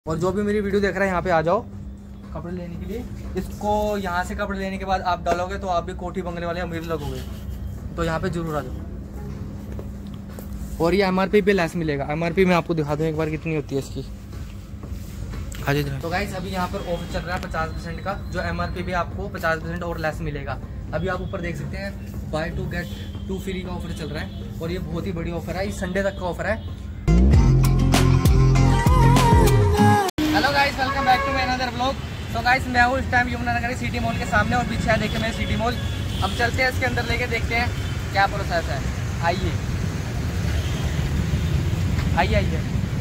और जो भी मेरी वीडियो देख रहा है यहाँ पे आ जाओ कपड़े लेने के लिए। इसको यहाँ से कपड़े लेने के बाद आप डालोगे तो आप भी कोठी बंगले वाले अमीर लगोगे, तो यहाँ पे जरूर आ जाओ। और ये MRP पे लेस मिलेगा। MRP मैं आपको दिखा दूँ एक बार कितनी होती है इसकी। तो गाइस अभी यहाँ पर ऑफर चल रहा है 50% का, जो MRP पे आपको 50% और लेस मिलेगा। अभी आप ऊपर देख सकते हैं बाय 2 गेट 2 फ्री का ऑफर चल रहा है और ये बहुत ही बड़ी ऑफर है, ये संडे तक का ऑफर है। Hello guys, welcome back to my another vlog. तो गाइस मैं हूँ इस टाइम यमुनानगर सिटी मॉल के सामने और पीछे है देखिए मेरे सिटी मॉल। अब चलते हैं इसके अंदर लेके देखते हैं क्या प्रोसेस है। आइए आइए आइए।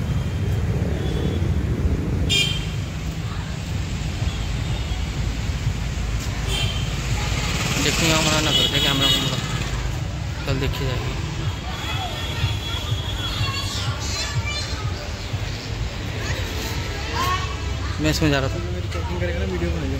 देखो यहाँ मना ना करते कैमरा को, कल देखी जाएगी। मैं इसमें जा रहा था, मेरी चेकिंग करेगा ना, वीडियो बनाएगा।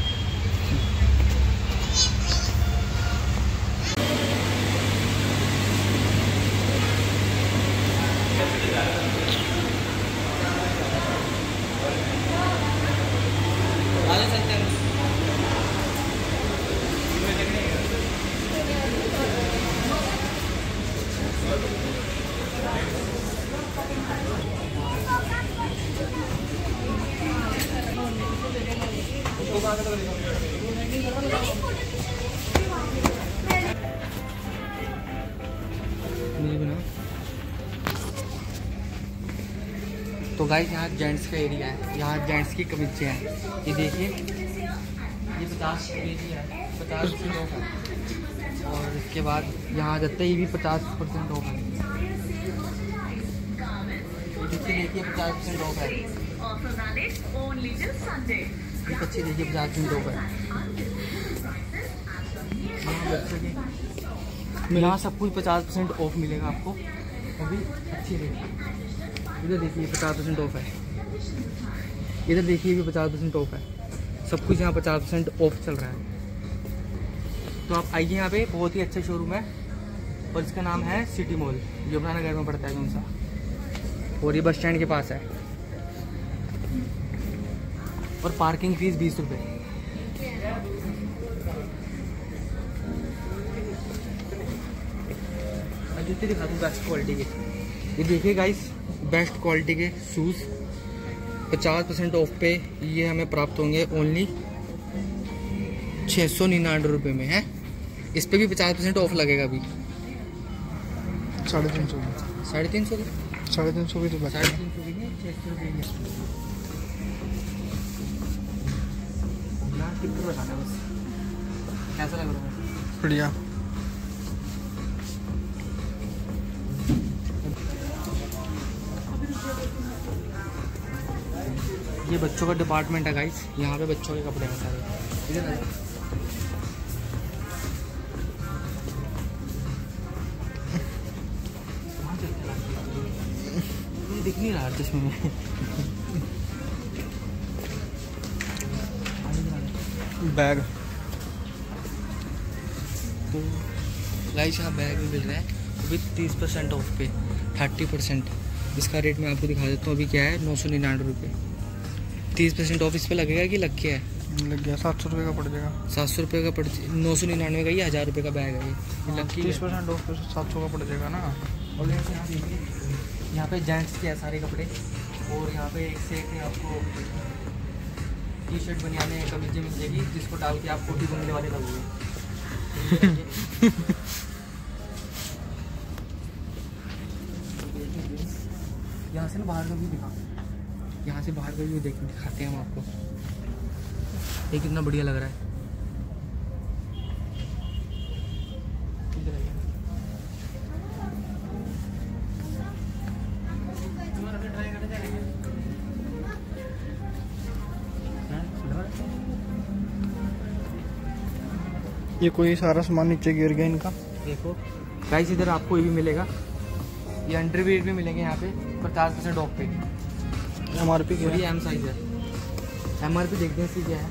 आगे चलते हैं। तो गाइस यहाँ जेंट्स का एरिया है, यहाँ जेंट्स की कमीजें हैं। ये देखिए ये 50 एरिया है, 50% ऑफ है। और इसके बाद यहाँ जाते ही भी 50% ऑफ है। देखिए 50% ऑफ है। ये अच्छी देखिए 50% ऑफ है। यहाँ सब कुछ 50% ऑफ मिलेगा आपको। अभी अच्छी देखिए, इधर देखिए 50% ऑफ है, इधर देखिए भी 50% ऑफ है। सब कुछ यहाँ 50% ऑफ चल रहा है। तो आप आइए, यहाँ पे बहुत ही अच्छा शोरूम है और इसका नाम है सिटी मॉल, यमुनानगर में पड़ता है कौन सा, और ये बस स्टैंड के पास है। और पार्किंग फीस 20 रुपये। जूते दिखा दूँ बेस्ट क्वालिटी के। ये देखिए गाइस, बेस्ट क्वालिटी के शूज़ 50% ऑफ पे ये हमें प्राप्त होंगे ओनली 699 रुपये में है। इस पे भी 50% ऑफ लगेगा अभी। 350 350 भी तो 350 की 600 रुपये बताना बस। कैसा लग रहा है? बढ़िया। ये बच्चों का डिपार्टमेंट है गाइस, यहाँ पे बच्चों के कपड़े हैं सारे। इधर मुझे दिख नहीं रहा चश्मे में। बैग तो गाइस यहाँ बैग भी मिल रहा है विथ 30% ऑफ पे 30%। इसका रेट मैं आपको दिखा देता हूँ अभी क्या है, 999 रुपये। 30% ऑफ इस पे लगेगा कि लग गया है? लग गया। 700 रुपये का पड़ जाएगा। 700 रुपये का पड़, 999 का ये 1000 रुपये का बैग है। ये लग 30% ऑफ पे 700 का पड़ जाएगा ना। और यहाँ पे जेंट्स के सारे कपड़े, और यहाँ पे एक से एक आपको टी शर्ट बनियाने कमीजें मिल जाएगी, जिसको डाल के आप कोठी बंगले वाले लगोगे। यहाँ से ना बाहर का व्यू दिखा, यहाँ से बाहर का व्यू दिखाते हैं हम आपको। ये कितना बढ़िया लग रहा है। ये कोई सारा सामान नीचे गिर गया इनका। देखो गाइस, इधर आपको ये भी मिलेगा, ये अंडरवियर भी मिलेंगे यहाँ पे 50% ऑफ पे। MRP की ये M साइज है। MRP देखते हैं इसकी क्या है।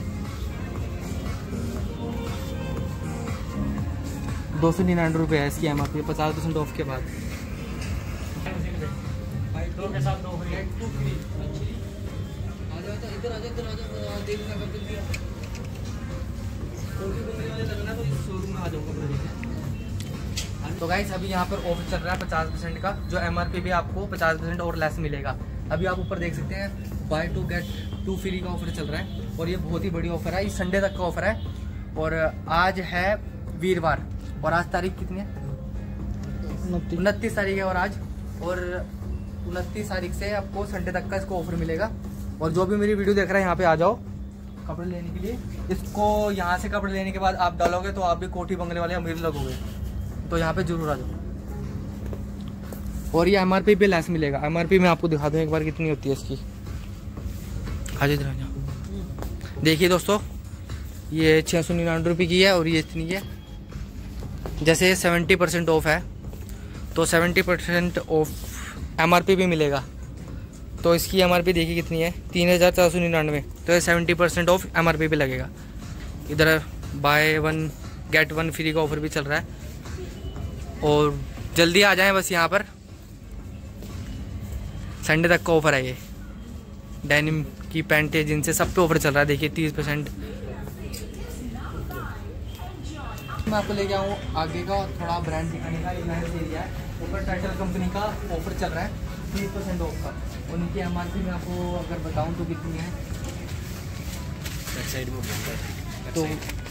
299 रुपये है इसकी MRP 50% ऑफ के बाद। दो के साथ 2 फ्री है, 2 फ्री। इधर आजा देख ना कर दिया कोठी बंगले वाले लगना तो इस शोरूम में आ जाऊंगा कपड़े लेके। तो गाइस अभी यहाँ पर ऑफर चल रहा है 50% का, जो MRP पे आपको 50% और लेस मिलेगा। अभी आप ऊपर देख सकते हैं बाय 2 गेट 2 फ्री का ऑफर चल रहा है और ये बहुत ही बड़ी ऑफर है, इस संडे तक का ऑफर है। और आज है वीरवार और आज तारीख कितनी है? 29 तारीख है। और 29 तारीख से आपको संडे तक का इसको ऑफर मिलेगा। और जो भी मेरी वीडियो देख रहे हैं यहाँ पे आ जाओ कपड़े लेने के लिए। इसको यहाँ से कपड़े लेने के बाद आप डालोगे तो आप भी कोठी बंगले वाले अमीर लगोगे, तो यहाँ पे जरूर आ जाओ। और ये MRP पे लेस मिलेगा। MRP में आपको दिखा दूँ एक बार कितनी होती है इसकी। आज इधर आ जाओ, देखिए दोस्तों ये 699 रुपये की है और ये इतनी है। जैसे 70% ऑफ है तो 70% ऑफ MRP भी मिलेगा। तो इसकी MRP देखिए कितनी है, 3499। तो ये 70% ऑफ MRP पे लगेगा। इधर बाय 1 गेट 1 फ्री का ऑफर भी चल रहा है। और जल्दी आ जाएं बस, यहाँ पर संडे तक का ऑफर है। ये डेनिम की पैंट है जिनसे सब पे ऑफर चल रहा है। देखिए 30%। मैं आपको ले गया हूँ आगे का थोड़ा ब्रांड दिखाने का। रिलायंस एरिया है, ऊपर टाइटल कंपनी का ऑफर चल रहा है 30% ऑफ का। उनकी MRP में आपको अगर बताऊँ तो कितनी है, तो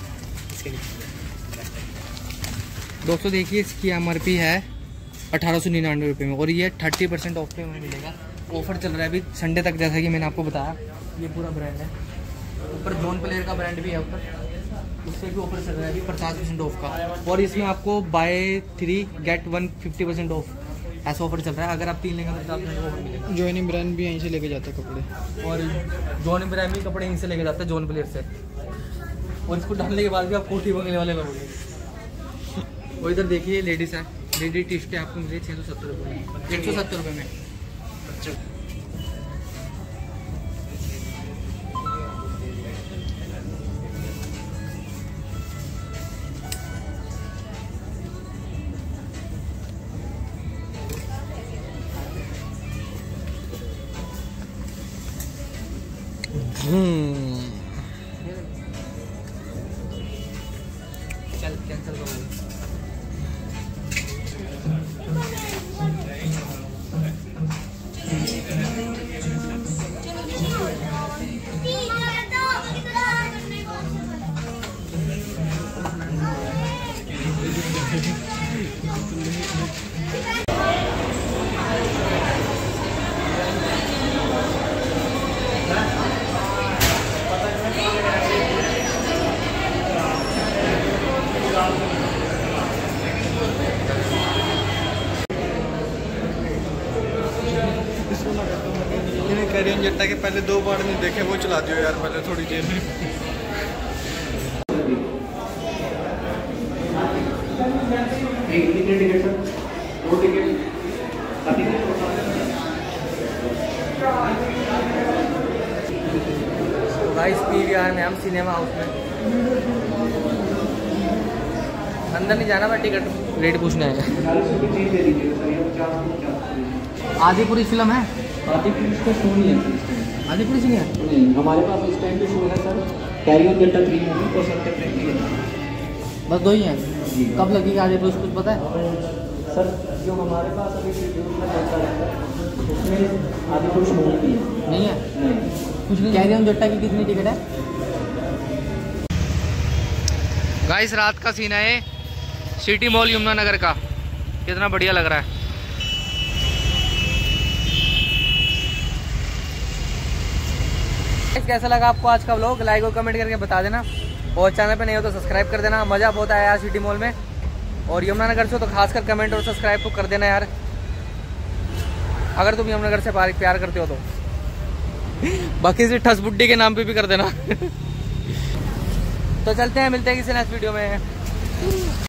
दोस्तों देखिए इसकी MRP है 1899 रुपये में और ये 30% ऑफ पे हमें मिलेगा। ऑफर चल रहा है अभी संडे तक, जैसा कि मैंने आपको बताया। ये पूरा ब्रांड है, ऊपर जॉन प्लेयर का ब्रांड भी है ऊपर, उससे भी ऑफर चल रहा है अभी 50% ऑफ का। और इसमें आपको बाय 3 गेट 1 50% ऑफ ऐसा ऑफर चल रहा है। अगर आप 3 लेंगे तो 50% ऑफर मिलेगा। जॉनी ब्रांड भी यहीं से लेके जाते हैं कपड़े, और जॉन ब्रांड भी कपड़े यहीं से लेके जाते हैं, जॉन प्लेयर से। और इसको डालने के बाद भी आप कोठी बंगले वाले लगोगे। और इधर देखिए लेडीज़ है, लेडी टी शर्ट आपको मिली 670 रुपये में, 170 रुपये में। चल कैंसिल करो। कैरियन जेटा के पहले 2 बार नहीं देखे, वो चला दियो यार पहले थोड़ी देर में। तो गाइस PVR में हम सिनेमा हाउस में अंदर नहीं जाना, मैं टिकट रेट पूछने आएगा। आदिपुरी फिल्म है, आदिपुरी का शो नहीं है। आदिपुरी नहीं है नहीं, हमारे पास इस टाइम पे शो है सर, कैरियन जेटा 3 मूवी और सत्य प्रेम की है। बस 2 ही हैं। कब लगेगी आदिपुरी, कुछ पता है? सर जो हमारे पास अभी शेड्यूल में चलता रहता है उसमें आदिपुरुष मूवी की है। नहीं है नहीं कुछ नहीं। कैरियन जट्टा की कितनी टिकट है? गाइस रात का सीन है सिटी मॉल यमुनानगर का, कितना बढ़िया लग रहा है। कैसा लगा आपको आज का व्लॉग, लाइक और कमेंट करके बता देना। और चैनल पे नहीं हो तो सब्सक्राइब कर देना। मज़ा बहुत आया यार सिटी मॉल में। और यमुनानगर से हो तो खासकर कमेंट और सब्सक्राइब तो कर देना यार, अगर तुम यमुनानगर से प्यार करते हो तो। बाकी से ठस बुड्डी के नाम पे भी कर देना। तो चलते हैं, मिलते हैं किसी नेक्स्ट वीडियो में।